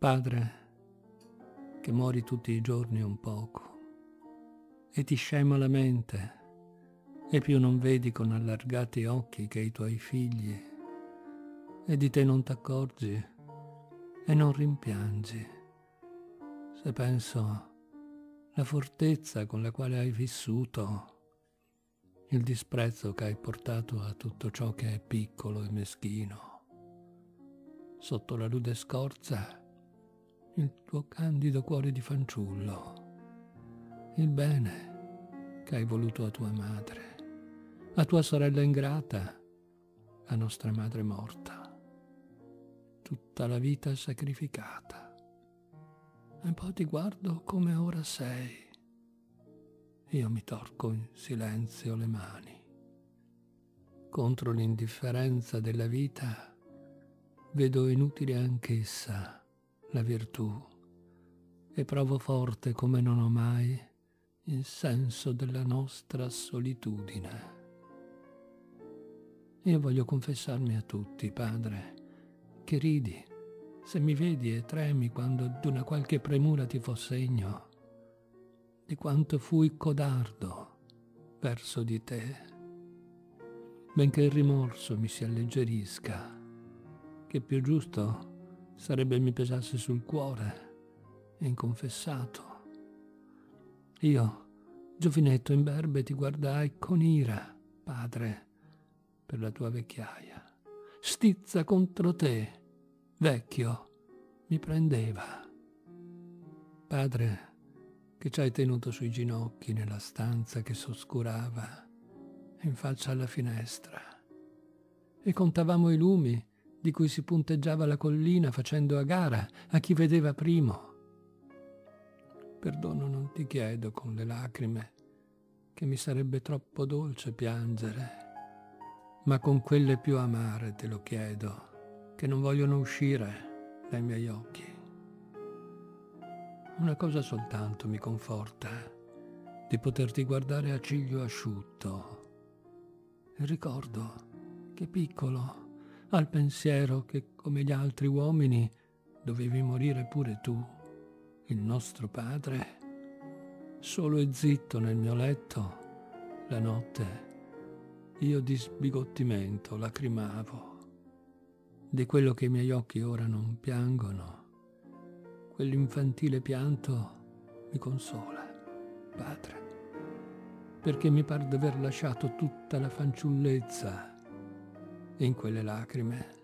Padre, che muori tutti i giorni un poco e ti scema la mente e più non vedi con allargati occhi che i tuoi figli e di te non t'accorgi e non rimpiangi. Se penso la fortezza con la quale hai vissuto, il disprezzo che hai portato a tutto ciò che è piccolo e meschino, sotto la rude scorza il tuo candido cuore di fanciullo, il bene che hai voluto a tua madre, a tua sorella ingrata, a nostra madre morta, tutta la vita sacrificata. E poi ti guardo come ora sei. Io mi torco in silenzio le mani. Contro l'indifferenza della vita vedo inutile anch'essa la virtù e provo forte come non ho mai il senso della nostra solitudine. Io voglio confessarmi a tutti, Padre, che ridi se mi vedi e tremi quando d'una qualche premura ti fo segno di quanto fui codardo verso di te, benché il rimorso mi si alleggerisca, che più giusto sarebbe mi pesasse sul cuore e inconfessato. Io, giovinetto imberbe, ti guardai con ira, Padre, per la tua vecchiaia. Stizza contro te, vecchio, mi prendeva. Padre, che ci hai tenuto sui ginocchi nella stanza che s'oscurava in faccia alla finestra, e contavamo i lumi di cui si punteggiava la collina facendo a gara a chi vedeva primo. Perdono non ti chiedo con le lacrime, che mi sarebbe troppo dolce piangere, ma con quelle più amare te lo chiedo, che non vogliono uscire dai miei occhi. Una cosa soltanto mi conforta, di poterti guardare a ciglio asciutto. E ricordo che piccolo, al pensiero che come gli altri uomini dovevi morire pure tu, il nostro padre, solo e zitto nel mio letto, la notte, io di sbigottimento lacrimavo. Di quello che i miei occhi ora non piangono, quell'infantile pianto mi consola, Padre, perché mi par d'aver lasciato tutta la fanciullezza in quelle lacrime.